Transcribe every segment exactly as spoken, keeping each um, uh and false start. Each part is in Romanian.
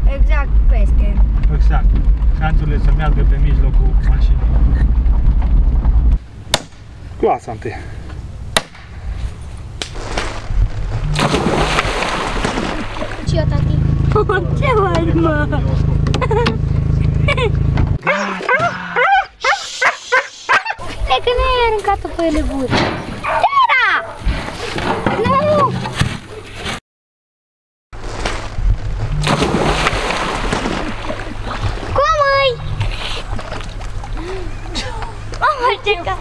Exact peste. Exact. Șanțurile să meargă pe mijlocul mașinii. Clasa întâi. Și eu, tati. Ce faci, mă? Cred că nu ai aruncat-o pe ele bune. Ce era? Nu! Cum îi? Mamă, ce ca...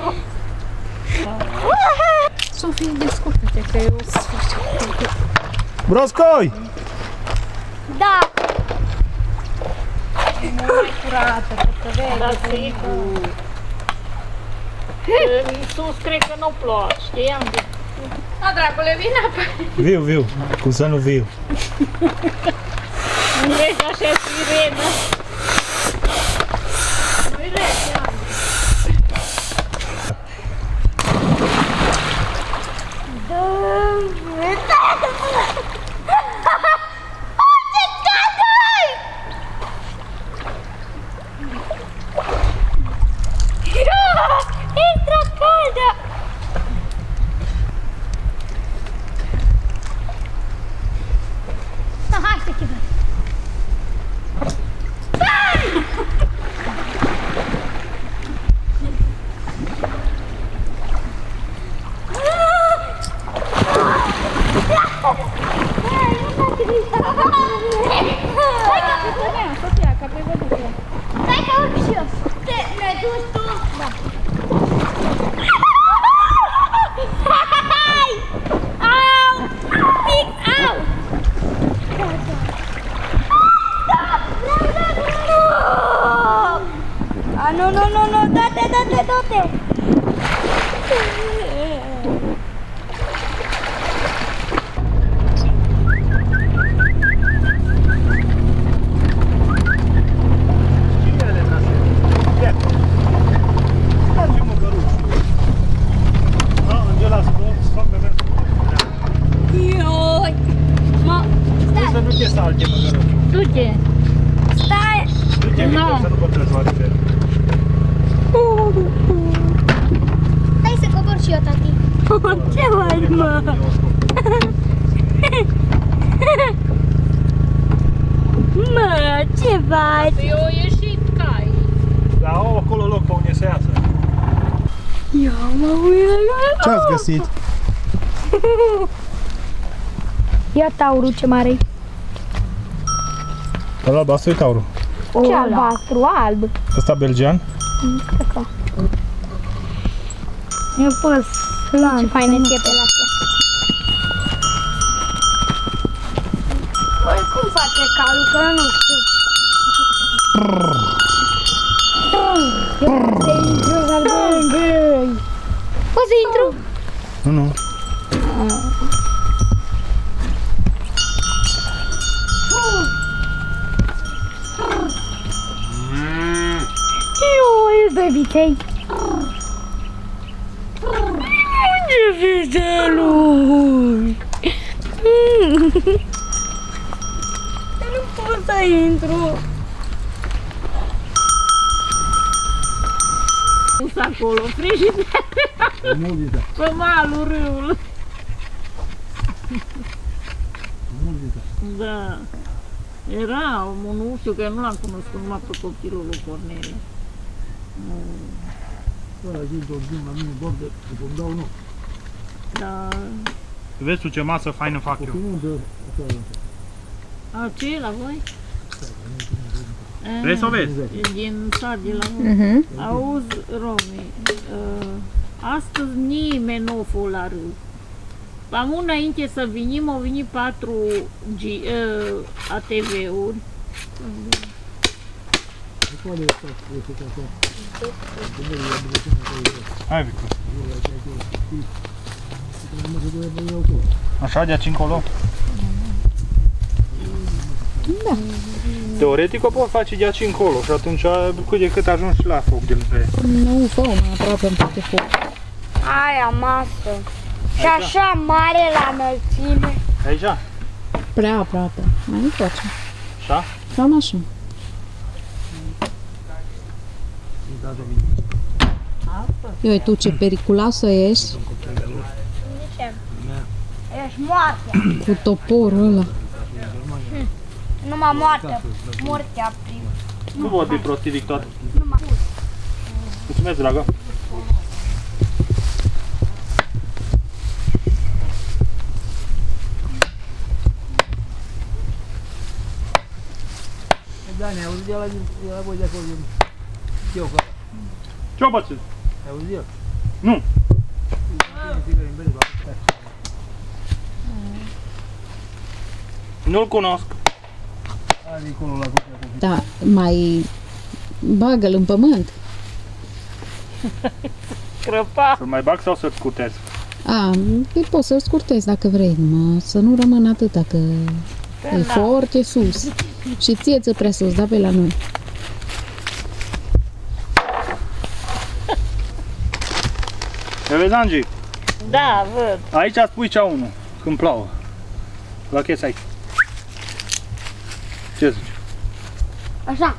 Sofie, desculpă-te că eu o să fac. Broscoi! Da! E mult mai curată, că te vezi. Da, sigur. În sus cred că nu plouă, știam de... Da, dragule, vine apă. Viu, viu. Cum să nu viu? Ești așa sirenă. Nu-i rece, Ani. Hai să te văd. Sofia, că pe văducă. Stai că urc și eu. Te, ne duci tu? Da. Hai! Au! Pic, au! A, nu, nu, nu, nu, dă-te, dă-te, dă-te! Ioi! Mă, stai! Să nu te salte, măgăruș. Du-te! Stai! Du-te, Victor, să nu bătăți oare pe el. Stai să cobor și eu, tati. Ce faci, mă? Mă, ce faci? Eu au ieșit cai. Dar au acolo loc pe unde să iasă. Ia, mă, uite! Ce-ați găsit? Ia taurul ce mare-i. Ăla albastru e taurul. Ce albastru? Alb. Ăsta belgian? Cred că. Eu pus lan. Ce faine țiepele astea. Păi cum face calul? Că nu știu. Eu pot să intru, Zalbei. Poți să intru? Nu, nu. Ioi, bebiței. Unde vizelui? Nu pot să intru. Pus acolo, frigider. Pe malul râului. Da. Era un ușu, că nu l-am cunoscut numai pe copilul lui Cornelia. Da. Vezi tu ce masă faină fac eu. A, ce e la voi? Vrei să o vezi? E din sat de la voi. Auzi, Romi, astăzi nimeni nu a fost la râu. Am înainte să vinim, au venit patru A T V-uri. Hai, Victor. Așa, de aici încolo? Da. Teoretic o pot face de aici încolo și atunci cât de cât ajungi și la foc de lângă ea. Nu, fă mai aproape în toate foc. Aia masă. Și așa mare la înălțime. Aici? Prea aproape. Mai nu face. Așa? Cam așa. Ioi, tu ce periculoasă ești De ce? Ești moarte. cu toporul ăla. Numai moartea. Moartea prim. Nu vorbi prostii, Victor. Numai. Mulțumesc, dragă. Dani, ai auzit de la, de la voi de acolo? Eu, că Ce-o bățit? ai auzit el? Nu. Nu-l cunosc. Are acolo la cutia. Da, mai bagă-l în pământ. Crăpa. Să-l mai bag sau să-l scurtez? A, păi poți să-l scurtezi dacă vrei, numai să nu rămână atâta, că e foarte sus. Și ție ți-e prea sus, da, pe la noi. Le vezi, Angie? Da, văd. Aici spui cea unu, când plouă. La chestia aici. Ce zici? Așa.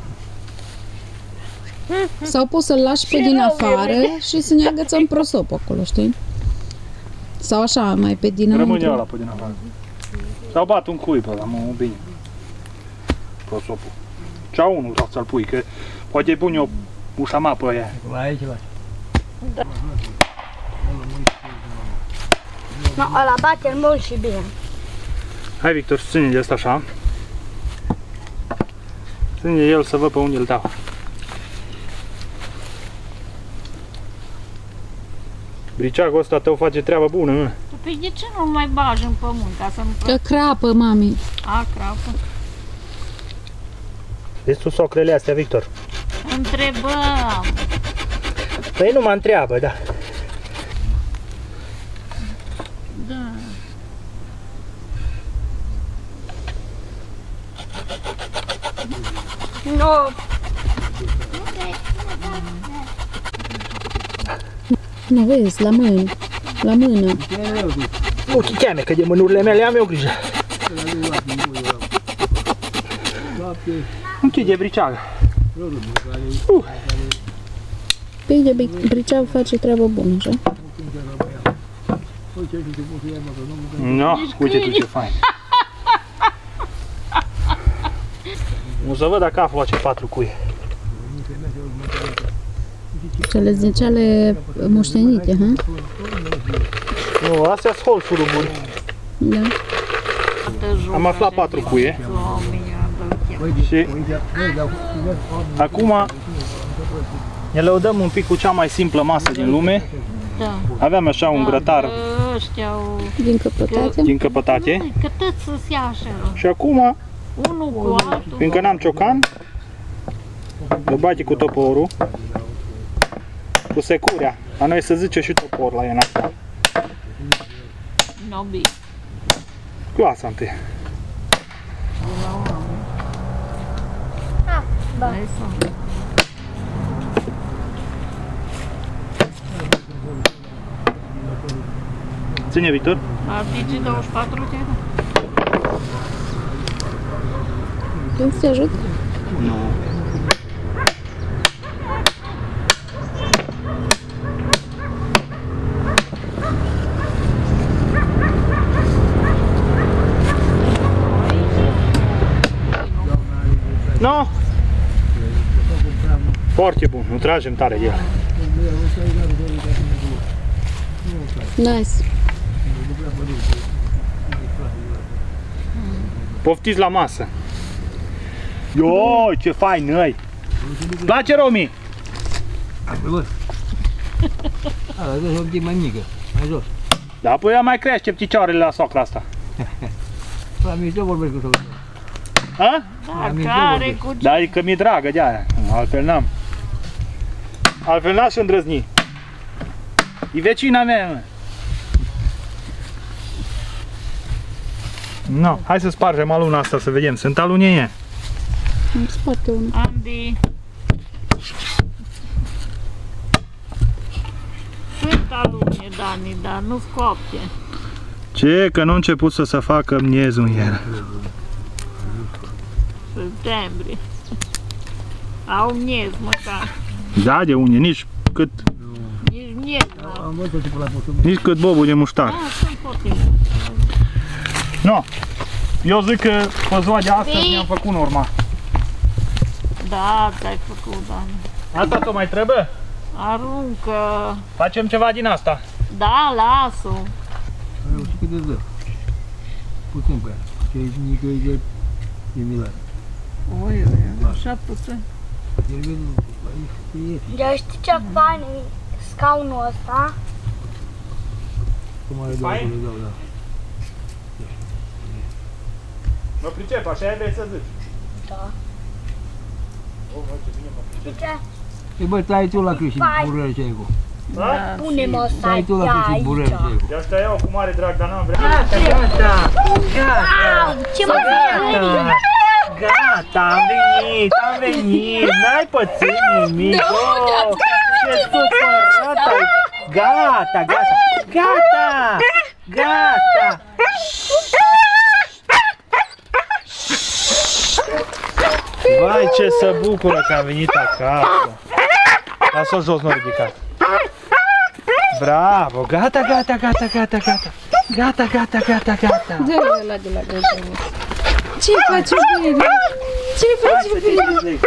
Sau poți să-l lași pe Ce din rău, afară bine. și să ne agățăm prosop acolo, știi? Sau așa, mai pe dinăuntru. Rămâne ăla pe din afară. Sau bat un cui pe ăla, mă, bine. Prosopul. Cea unu vreau să-l pui, că poate pun eu ușama pe aia. La aici, la No, ăla bate mult și bine. Hai, Victor, ține de asta așa. Ține el să văd pe unde îl dau. Briceagul ăsta tău face treabă bună, mă. Păi de ce nu mai bagi în pământ ca să nu... Că crapă, mami. A, crapă. Vezi tu socrele astea, Victor? Întrebăm. Păi nu mă întreabă, da. Da. Nu. Nu vezi, la mână. La mână. Nu chicheame, că de mânurile mele am eu grijă. Închide briceagă. Uh. Păi de briceag face treabă bună, așa? No, uite tu ce fain. O să văd dacă aflu ce patru cuie. Cele zicele moștenite, ha? Nu, astea sunt hol suruburi. Da. Am aflat patru cuie. Și acum ne lăudăm un pic cu cea mai simplă masă din lume. Da. Aveam așa un grătar Ăștia au... Din căpătate. din căpătate. Că tot să-ți ia așa. Și acum, Unul cu altul. fiindcă n-am ciocan, le bagi cu toporul, cu securea. La noi se zice și topor la ea asta. Nobi. Clasa întâi. Ah, bă. Hai să... Ține, Victor. Artigii douăzeci și patru de euro. Când te ajut? Nu. No? Foarte bun, nu tragem tare de el. Nice. Poftiți la masă. Ioi, ce fain,ăi! Place, Romi? Bă. Ala, dă-și un pic mai mică, mai jos. Da, păi ea mai crește picioarele la soacra asta. La mine ce vorbești cu tău? A? Dacă are cu... Da, adică mi-e dragă de aia, altfel n-am. Altfel n-aș îndrăzni. E vecina mea, mă. No, hai să spargem aluna asta să vedem. Sunt alunee. Îmi sparte unul. Andy. Sunt alune, Dani, dar nu scopte. Ce? Că nu a început să se facă miezul în el. Septembrie. Au miez măcar. Da, de unde, nici cât, Nici miez nu au. Am văzut pe la postul. nici cât bobul de muștar. Ah, sunt foarte bune. No. Eu zic că pe ziua de astăzi mi-am făcut norma. Da, ți-ai făcut, Dani. Asta tot mai trebuie? Aruncă. Facem ceva din asta. Da, las-o. Eu știu cât de dă. Puțin pe ea. Ce e mică e de similar. Oi, oi, așa puțin. El vede, aici e. Eu știu ce fain e scaunul ăsta? Cum are două Fain? acolo, da, da. Mă pricep, așa vrei să zici. Da. O, mă, ce bine mă pricep. Și ce? E bă, tai tu la Cristi Fain. burele ce ai cu. Da? Punem o Tai tu la saia Cristi burele ce aici. ai cu. De asta iau cu mare drag, dar n-am vrea. Gata, gata, gata, Au, ce mă gata, gata, am venit, am venit, n-ai pățit nimic, oh, ce supărat ai, gata, gata, gata, gata. Vai, ce se bucură că am venit acasă. Lasă-o jos, nu ridicat. Bravo, gata, gata, gata, gata, gata. Gata, gata, gata, gata. Dă-l ăla de la găină. Ce faci, iubire? Ce faci, iubire?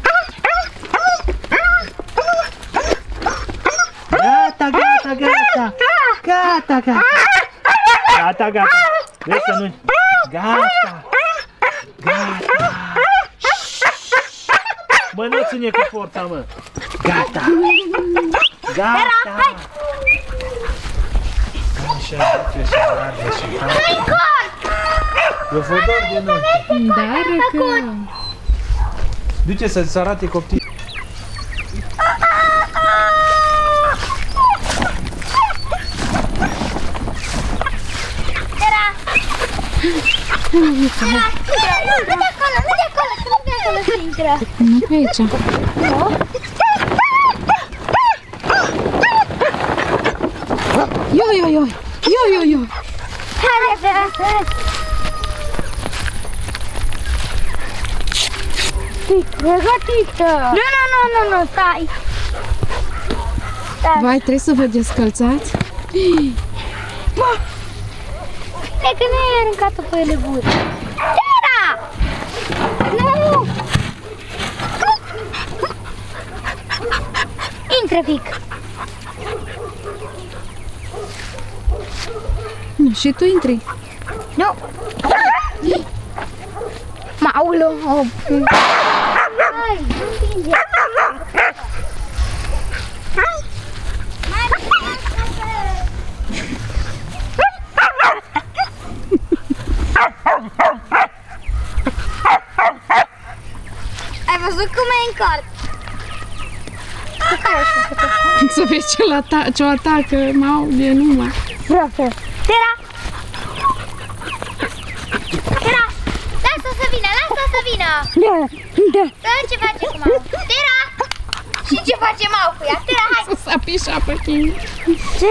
Gata, gata, gata. Gata, gata. Gata, gata. Vezi să nu... Gata. Gata. Mă, nu ține cu forța, mă. Gata. Gata. Așa, duce și arde și arde. Eu vă dor de noi. Da, răcă. Duce să-ți arate copii. Nu de acolo, nu de acolo, nu de acolo să intră. Nu pe aici. Yo, yo, yo. Yo, yo, yo. Hai, repede. Fii pregătită. Nu, nu, nu, nu, nu, stai. Stai. Vai, trebuie să vă descălțați. Hai că nu ai aruncat-o pe ele buri. Tera! Nu! Intră, Vic. Nu, și tu intri. Nu. Maulă. Hai, nu împinge. Ai văzut cum e încarc? Să vezi ce-l ata ce-o atacă, m-au de numai. Vreau să... Tera! Tera! Lasă să vină, lasă să vină! Da, da. Să vedem ce face cu Mau. Tera! Și ce face Mau cu ea? Tera, hai! Să se apișa pe tine. Ce?